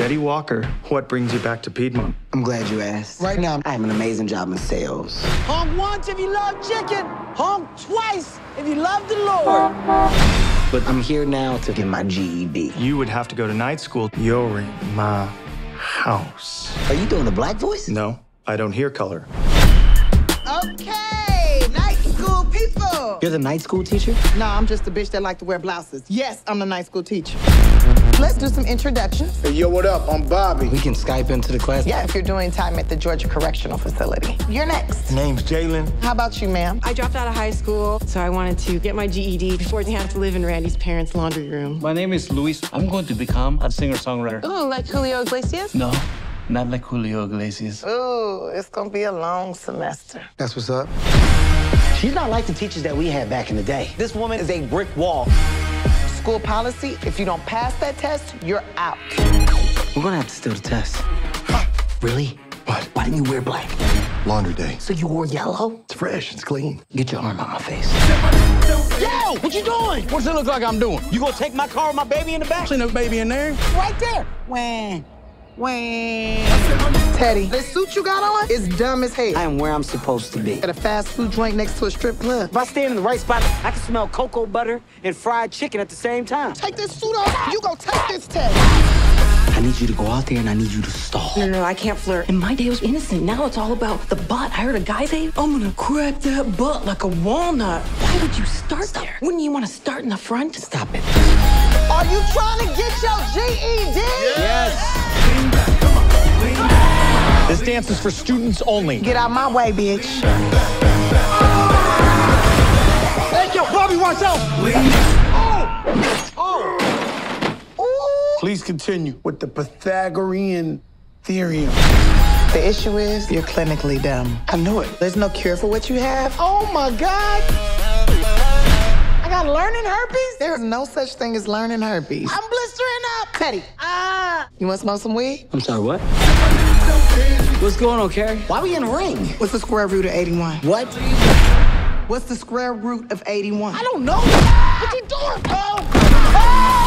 Eddie Walker, what brings you back to Piedmont? I'm glad you asked. Right now, I have an amazing job in sales. Honk once if you love chicken. Honk twice if you love the Lord. But I'm here now to get my GED. You would have to go to night school. You're in my house. Are you doing a black voice? No, I don't hear color. Okay, night school people. You're the night school teacher? Nah, I'm just a bitch that like to wear blouses. Yes, I'm the night school teacher. Let's do some introductions. Hey, yo, what up? I'm Bobby. We can Skype into the class. Yeah, if you're doing time at the Georgia Correctional Facility. You're next. Name's Jalen. How about you, ma'am? I dropped out of high school, so I wanted to get my GED before I had to live in Randy's parents' laundry room. My name is Luis. I'm going to become a singer-songwriter. Oh, like Julio Iglesias? No, not like Julio Iglesias. Ooh, it's gonna be a long semester. That's what's up. She's not like the teachers that we had back in the day. This woman is a brick wall. School policy, if you don't pass that test, you're out. We're gonna have to steal the test. Really? What? Why didn't you wear black? Laundry day. So you wore yellow? It's fresh. It's clean. Get your arm out my face. Yo, what you doing? What does it look like I'm doing? You gonna take my car with my baby in the back? Ain't no baby in there. Right there. Wham. Teddy, this suit you got on is dumb as hell. I am where I'm supposed to be. At a fast food joint next to a strip club. If I stand in the right spot, I can smell cocoa butter and fried chicken at the same time. Take this suit off, you gonna take this test. I need you to go out there and I need you to stall. No, I can't flirt. In my day, it was innocent. Now it's all about the butt. I heard a guy say, I'm gonna crack that butt like a walnut. Why would you start there? Wouldn't you want to start in the front? Stop it. Are you trying to get your GED? Yes. This dance is for students only. Get out my way, bitch. Hey, yo, Bobby, watch out! Ooh. Please continue with the Pythagorean theorem. The issue is you're clinically dumb. I know it. There's no cure for what you have. Oh my God. I got learning herpes? There's no such thing as learning herpes. I'm blistering up. Teddy. You want to smoke some weed? I'm sorry, what? What's going on, Carrie? Why are we in a ring? What's the square root of 81? What? What's the square root of 81? I don't know. What you doing, bro?